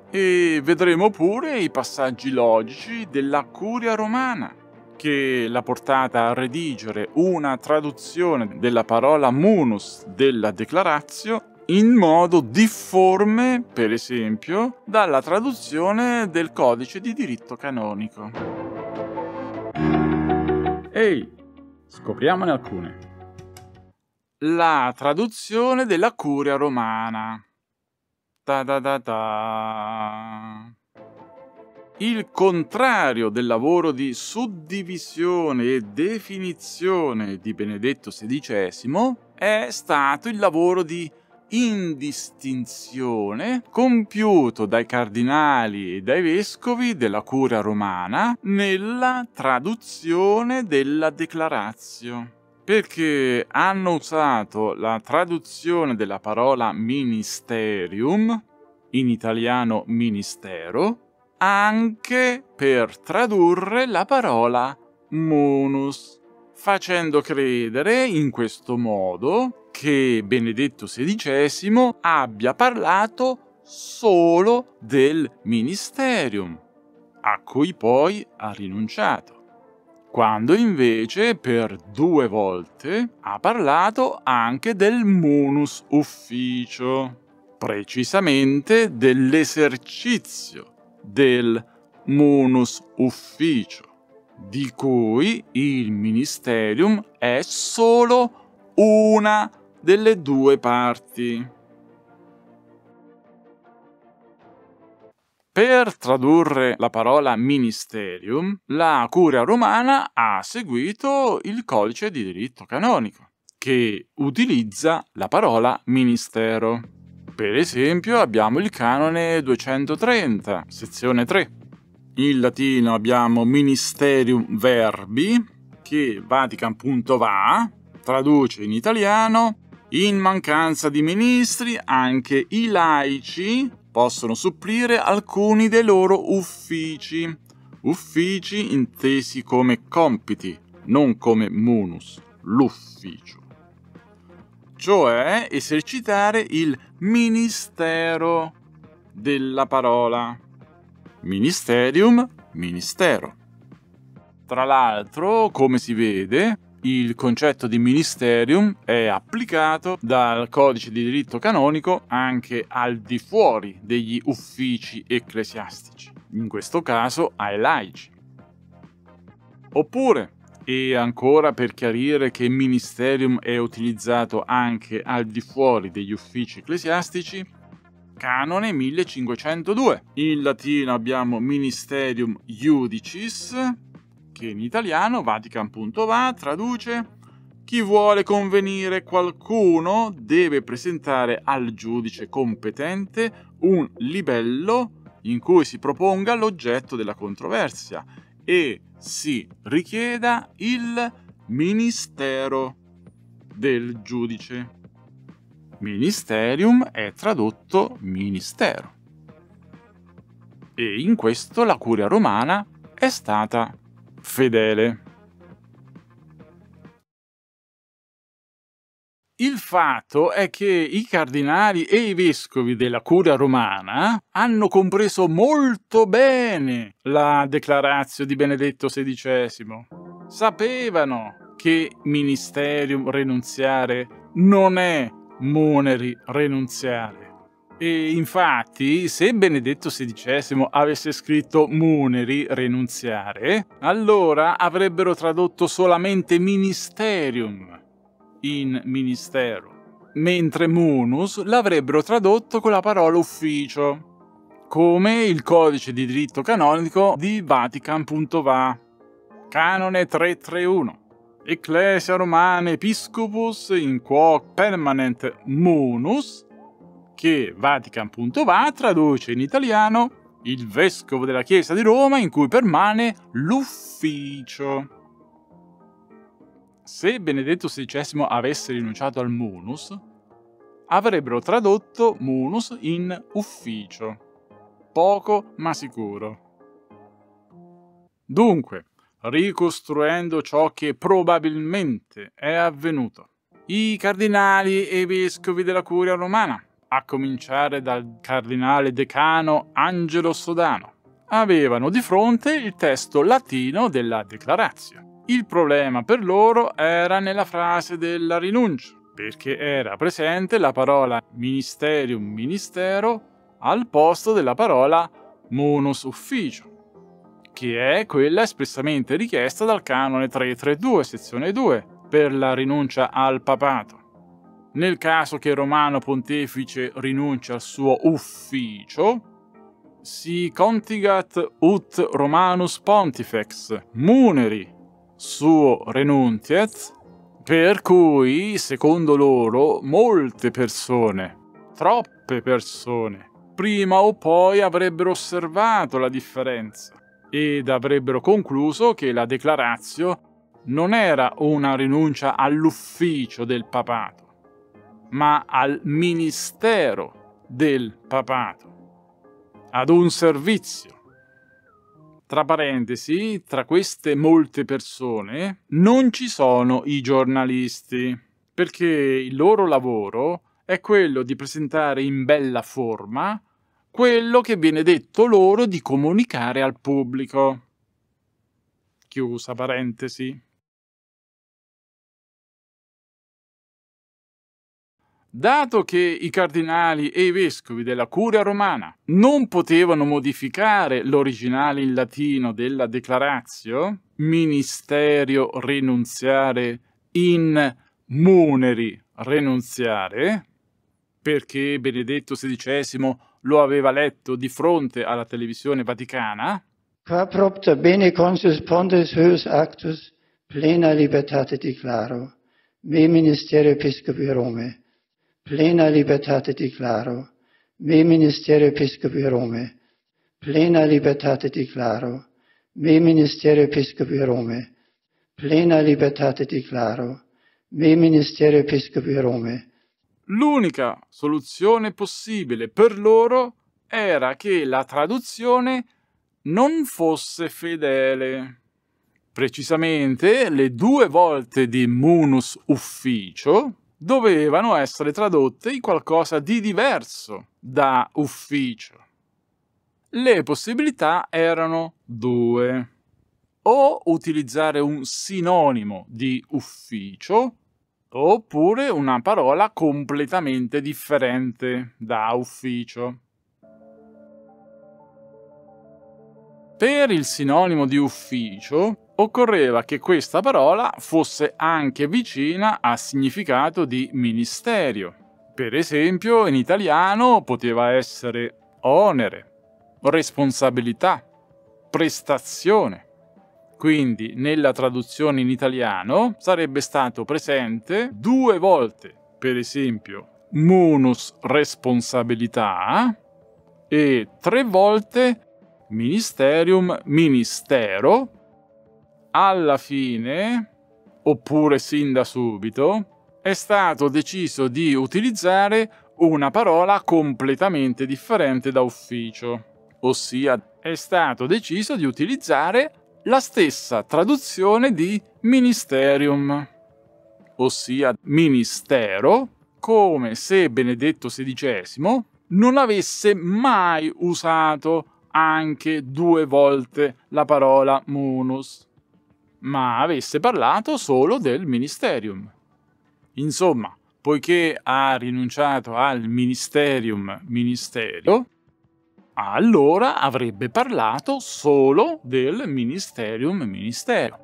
E vedremo pure i passaggi logici della Curia Romana, che l'ha portata a redigere una traduzione della parola munus della Declaratio in modo difforme, per esempio, dalla traduzione del codice di diritto canonico. Ehi, scopriamone alcune. La traduzione della Curia Romana. Il contrario del lavoro di suddivisione e definizione di Benedetto XVI è stato il lavoro di indistinzione compiuto dai cardinali e dai vescovi della Curia Romana nella traduzione della Declaratio, perché hanno usato la traduzione della parola ministerium, in italiano ministero, anche per tradurre la parola munus, facendo credere in questo modo che Benedetto XVI abbia parlato solo del ministerium, a cui poi ha rinunciato, quando invece per 2 volte ha parlato anche del munus ufficio, precisamente dell'esercizio del munus ufficio, di cui il ministerium è solo una delle 2 parti. Per tradurre la parola ministerium, la Curia Romana ha seguito il codice di diritto canonico, che utilizza la parola ministero. Per esempio abbiamo il canone 230, sezione 3. In latino abbiamo ministerium verbi, che Vatican.va traduce in italiano: in mancanza di ministri anche i laici possono supplire alcuni dei loro uffici intesi come compiti, non come munus, l'ufficio, cioè esercitare il ministero della parola. Ministerium, ministero. Tra l'altro, come si vede, il concetto di ministerium è applicato dal codice di diritto canonico anche al di fuori degli uffici ecclesiastici, in questo caso ai laici. Oppure, e ancora per chiarire che ministerium è utilizzato anche al di fuori degli uffici ecclesiastici, canone 1502. In latino abbiamo ministerium iudicis, che in italiano Vatican.va traduce: chi vuole convenire qualcuno deve presentare al giudice competente un libello in cui si proponga l'oggetto della controversia e si richieda il ministero del giudice. Ministerium è tradotto ministero. E in questo la Curia Romana è stata fedele. Il fatto è che i cardinali e i vescovi della Curia Romana hanno compreso molto bene la Declaratio di Benedetto XVI. Sapevano che ministerium renunziare non è muneri renunziare. E infatti, se Benedetto XVI avesse scritto muneri renunziare, allora avrebbero tradotto solamente ministerium in ministero, mentre munus l'avrebbero tradotto con la parola ufficio, come il codice di diritto canonico di Vatican.va. Canone 331. Ecclesia Romana Episcopus in quo permanent munus, che Vatican.va traduce in italiano: il vescovo della Chiesa di Roma in cui permane l'ufficio. Se Benedetto XVI avesse rinunciato al munus, avrebbero tradotto munus in ufficio. Poco ma sicuro. Dunque, ricostruendo ciò che probabilmente è avvenuto, i cardinali e i vescovi della Curia Romana a cominciare dal cardinale decano Angelo Sodano, avevano di fronte il testo latino della Declaratio. Il problema per loro era nella frase della rinuncia, perché era presente la parola ministerium ministero al posto della parola munus officio, che è quella espressamente richiesta dal canone 332, sezione 2, per la rinuncia al papato. Nel caso che Romano Pontefice rinuncia al suo ufficio, si contigat ut Romanus Pontifex muneri suo renuntiet, per cui, secondo loro, molte persone, troppe persone, prima o poi avrebbero osservato la differenza ed avrebbero concluso che la Declaratio non era una rinuncia all'ufficio del papato, ma al ministero del papato, ad un servizio. Tra parentesi, tra queste molte persone non ci sono i giornalisti, perché il loro lavoro è quello di presentare in bella forma quello che viene detto loro di comunicare al pubblico. Chiusa parentesi. Dato che i cardinali e i vescovi della Curia Romana non potevano modificare l'originale in latino della Declaratio, ministerio renunziare in muneri renunziare, perché Benedetto XVI lo aveva letto di fronte alla televisione vaticana, Qua propter bene consus pontes huius actus plena libertate declaro, me ministerio episcopi Rome, plena libertate declaro, me ministerio episcopi Rome, plena libertate declaro, me ministerio episcopi Rome, plena libertate declaro, me ministerio episcopi Rome. l'unica soluzione possibile per loro era che la traduzione non fosse fedele. Precisamente, le 2 volte di munus ufficio dovevano essere tradotte in qualcosa di diverso da ufficio. Le possibilità erano 2. O utilizzare un sinonimo di ufficio, oppure una parola completamente differente da ufficio. Per il sinonimo di ufficio occorreva che questa parola fosse anche vicina al significato di ministerio. Per esempio, in italiano poteva essere onere, responsabilità, prestazione. Quindi nella traduzione in italiano sarebbe stato presente 2 volte, per esempio, munus responsabilità e 3 volte ministerium ministero. Alla fine, oppure sin da subito, è stato deciso di utilizzare una parola completamente differente da ufficio, ossia è stato deciso di utilizzare la stessa traduzione di ministerium, ossia ministero, come se Benedetto XVI non avesse mai usato anche 2 volte la parola munus, ma avesse parlato solo del ministerium. Insomma, poiché ha rinunciato al ministerium ministerio, allora avrebbe parlato solo del ministerium ministero.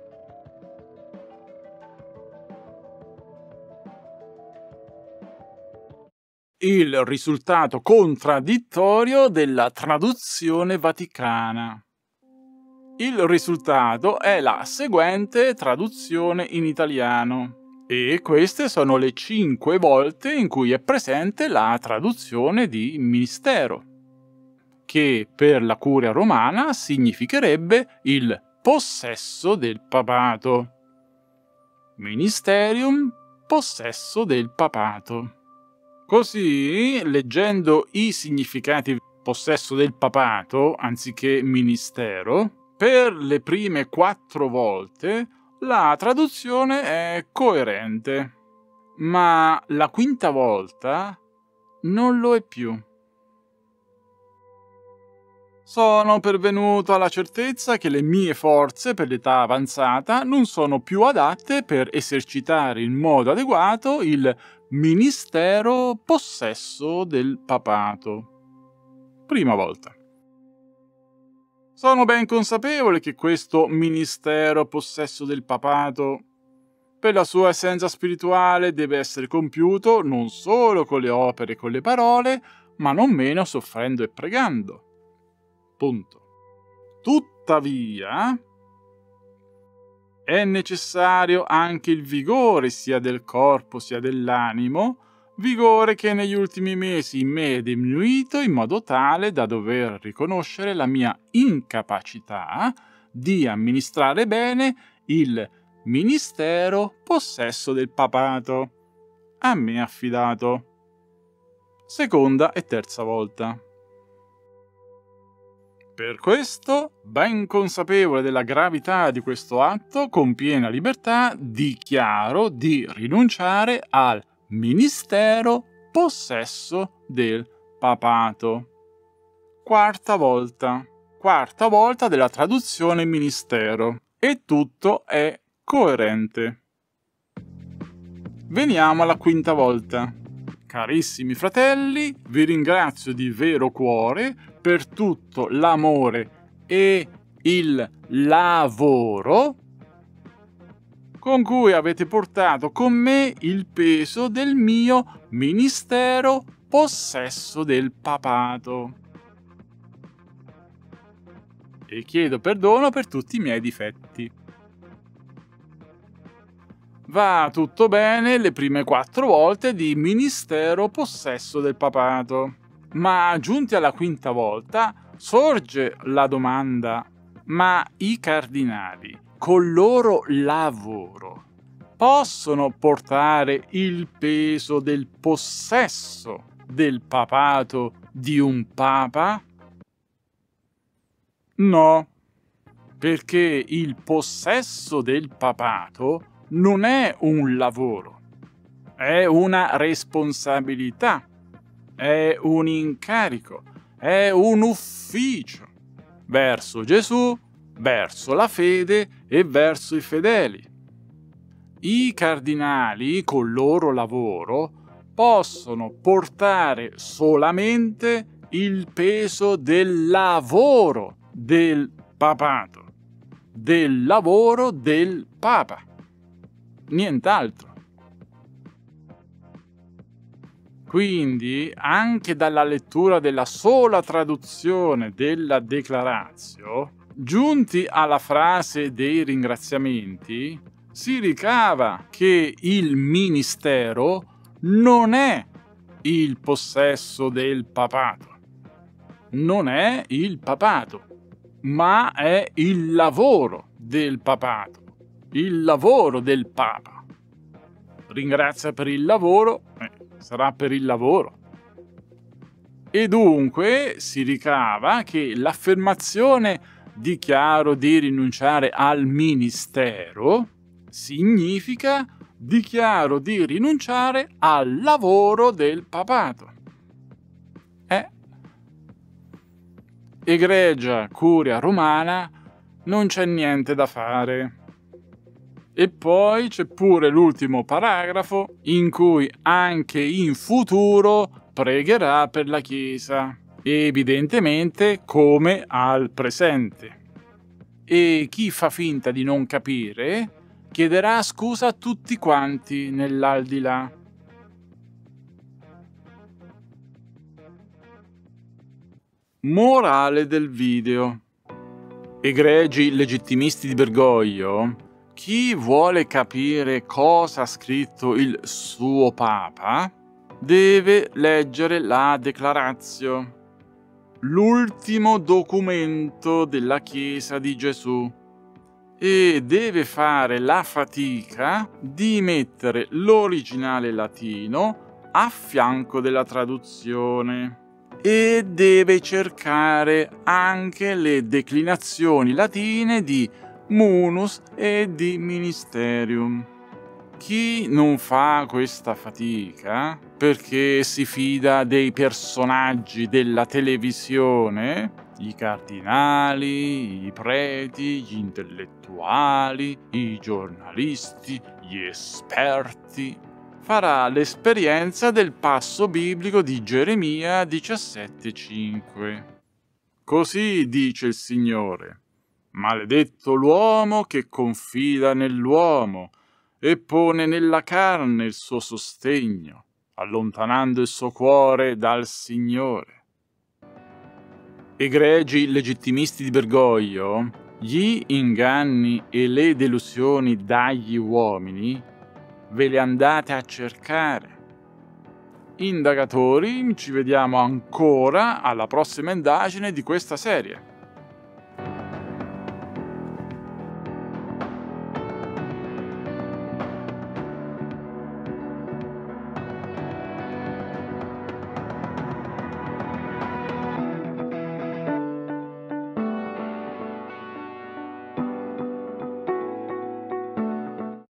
Il risultato contraddittorio della traduzione vaticana. Il risultato è la seguente traduzione in italiano, e queste sono le 5 volte in cui è presente la traduzione di ministero, che per la Curia Romana significherebbe il possesso del papato. Ministerium, possesso del papato. Così, leggendo i significati possesso del papato anziché ministero, per le prime 4 volte la traduzione è coerente, ma la 5ª volta non lo è più. Sono pervenuto alla certezza che le mie forze per l'età avanzata non sono più adatte per esercitare in modo adeguato il ministero possesso del papato. Prima volta. Sono ben consapevole che questo ministero possesso del papato, per la sua essenza spirituale, deve essere compiuto non solo con le opere e con le parole, ma non meno soffrendo e pregando. Punto. Tuttavia, è necessario anche il vigore sia del corpo sia dell'animo, vigore che negli ultimi mesi in me è diminuito in modo tale da dover riconoscere la mia incapacità di amministrare bene il ministero possesso del papato, a me affidato. Seconda e terza volta. Per questo, ben consapevole della gravità di questo atto, con piena libertà dichiaro di rinunciare al ministero possesso del papato. Quarta volta della traduzione ministero. E tutto è coerente. Veniamo alla quinta volta. Carissimi fratelli, vi ringrazio di vero cuore per tutto l'amore e il lavoro con cui avete portato con me il peso del mio ministero possesso del papato. E chiedo perdono per tutti i miei difetti. Va tutto bene le prime 4 volte di ministero possesso del papato, ma giunti alla quinta volta sorge la domanda: ma i cardinali, col loro lavoro, possono portare il peso del possesso del papato di un papa? No, perché il possesso del papato non è un lavoro, è una responsabilità, è un incarico, è un ufficio verso Gesù, verso la fede e verso i fedeli. I cardinali, col loro lavoro, possono portare solamente il peso del lavoro del papato, del lavoro del papa. Nient'altro. Quindi, anche dalla lettura della sola traduzione della Declaratio, giunti alla frase dei ringraziamenti, si ricava che il ministero non è il possesso del papato, non è il papato, ma è il lavoro del papato. Il lavoro del Papa. Ringrazia per il lavoro, sarà per il lavoro. E dunque si ricava che l'affermazione dichiaro di rinunciare al ministero significa dichiaro di rinunciare al lavoro del papato. Egregia curia romana, non c'è niente da fare. E poi c'è pure l'ultimo paragrafo in cui anche in futuro pregherà per la Chiesa, evidentemente come al presente. E chi fa finta di non capire chiederà scusa a tutti quanti nell'aldilà. Morale del video. Egregi legittimisti di Bergoglio, chi vuole capire cosa ha scritto il suo Papa deve leggere la Declaratio, l'ultimo documento della Chiesa di Gesù, e deve fare la fatica di mettere l'originale latino a fianco della traduzione e deve cercare anche le declinazioni latine di munus e di ministerium. Chi non fa questa fatica perché si fida dei personaggi della televisione, i cardinali, i preti, gli intellettuali, i giornalisti, gli esperti. Farà l'esperienza del passo biblico di Geremia 17,5. Così dice il Signore: maledetto l'uomo che confida nell'uomo e pone nella carne il suo sostegno, allontanando il suo cuore dal Signore. Egregi legittimisti di Bergoglio, gli inganni e le delusioni dagli uomini ve le andate a cercare. Indagatori, ci vediamo ancora alla prossima indagine di questa serie.